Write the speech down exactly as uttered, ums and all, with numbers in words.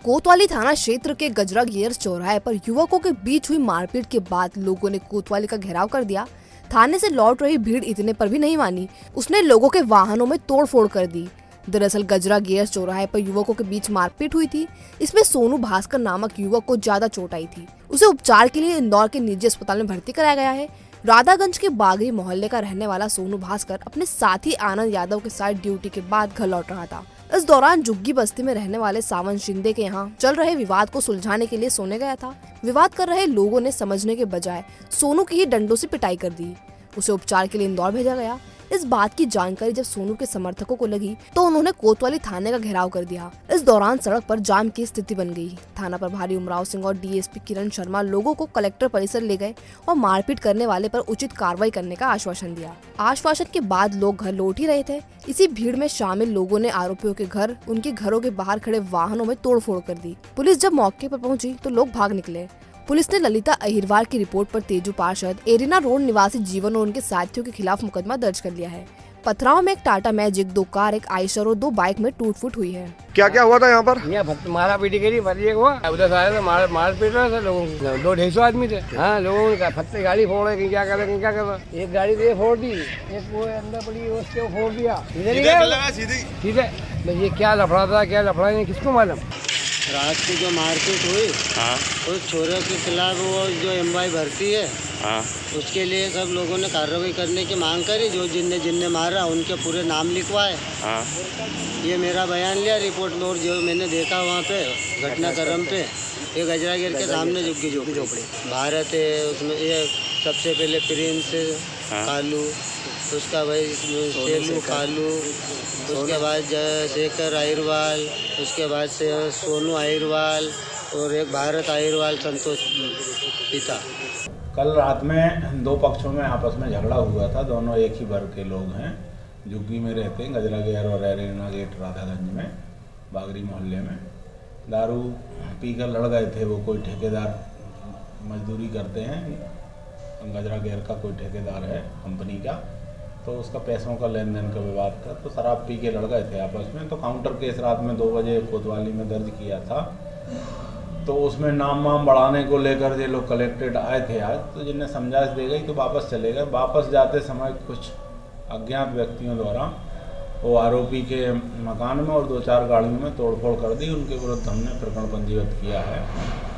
कोतवाली थाना क्षेत्र के गजरा गियर चौराहे पर युवकों के बीच हुई मारपीट के बाद लोगों ने कोतवाली का घेराव कर दिया। थाने से लौट रही भीड़ इतने पर भी नहीं मानी, उसने लोगों के वाहनों में तोड़फोड़ कर दी। दरअसल गजरा गियर चौराहे पर युवकों के बीच मारपीट हुई थी। इसमें सोनू भास्कर नामक युवक को ज्यादा चोट आई थी। उसे उपचार के लिए इंदौर के निजी अस्पताल में भर्ती कराया गया है। राधागंज के बागरी मोहल्ले का रहने वाला सोनू भास्कर अपने साथी आनंद यादव के साथ ड्यूटी के बाद घर लौट रहा था। इस दौरान जुग्गी बस्ती में रहने वाले सावन शिंदे के यहाँ चल रहे विवाद को सुलझाने के लिए सोने गया था। विवाद कर रहे लोगों ने समझने के बजाय सोनू की ही डंडों से पिटाई कर दी। उसे उपचार के लिए इंदौर भेजा गया। इस बात की जानकारी जब सोनू के समर्थकों को लगी तो उन्होंने कोतवाली थाने का घेराव कर दिया। इस दौरान सड़क पर जाम की स्थिति बन गई। थाना प्रभारी उमराव सिंह और डीएसपी किरण शर्मा लोगों को कलेक्टर परिसर ले गए और मारपीट करने वाले पर उचित कार्रवाई करने का आश्वासन दिया। आश्वासन के बाद लोग घर लौट ही रहे थे। इसी भीड़ में शामिल लोगों ने आरोपियों के घर, उनके घरों के बाहर खड़े वाहनों में तोड़फोड़ कर दी। पुलिस जब मौके पर पहुंची तो लोग भाग निकले। पुलिस ने ललिता अहिरवार की रिपोर्ट पर तेजू पार्षद, एरिना रोड निवासी जीवन और उनके साथियों के खिलाफ मुकदमा दर्ज कर लिया है। पथराव में एक टाटा मैजिक, दो कार, एक आइशर और दो बाइक में टूट फूट हुई है। क्या क्या हुआ था यहाँ पर? यहाँ मारा पीटी करी, फर्जी हुआ उधर आया था, मार मार पीट रहा था लोगों को। दो ढाई सौ आदमी थे। हाँ, लोगों ने फत्ते गाड़ी फोड़ रहे, कहीं क्या कर रहे, क्या कर रहे। एक गाड़ी तो फोड़ दी, एक वो अंदर पड़ी उसके फोड़ दिया। ठीक है, ये क्या लफड़ा था, क्या लफड़ा नहीं, किसको मालूम। रात की जो मारपीट हुई, हाँ, उस छोरे के खिलाफ वो जो एमवाई भर्ती है, हाँ, उसके लिए सब लोगों ने कार्रवाई करने की मांग करी। जो जिनने जिनने मारा उनके पूरे नाम लिखवाए। हाँ, ये मेरा बयान लिया रिपोर्ट में, और जो मैंने देखा वहाँ पे घटनाक्रम पे, ये गजरा गिर के सामने झुग्गी झोपड़ी भारत है, उसमें ये सबसे पहले प्रिंस, हाँ, कालू, उसका भाई सेलू कालू, उसके बाद शेखर अहिरवाल, उसके बाद से सोनू अहिरवाल और एक भारत अहिरवाल संतोष पिता। कल रात में दो पक्षों में आपस में झगड़ा हुआ था। दोनों एक ही वर्ग के लोग हैं, जुग्गी में रहते हैं, गजरा गियर और एरिना गेट राधागंज में, बागरी मोहल्ले में। दारू पीकर लड़ गए थे। वो कोई ठेकेदार मजदूरी करते हैं, गजरा गियर का कोई ठेकेदार है कंपनी का, तो उसका पैसों का लेन देन का विवाद था। तो शराब पी के लड़ गए थे आपस में। तो काउंटर केस रात में दो बजे कोतवाली में दर्ज किया था। तो उसमें नाम वाम बढ़ाने को लेकर ये लोग कलेक्टेड आए थे आज। तो जिन्हें समझाइश दे गई तो वापस चले गए। वापस जाते समय कुछ अज्ञात व्यक्तियों द्वारा वो आरोपी के मकान में और दो चार गाड़ियों में तोड़फोड़ कर दी। उनके विरुद्ध हमने प्रकरण पंजीबद्ध किया है।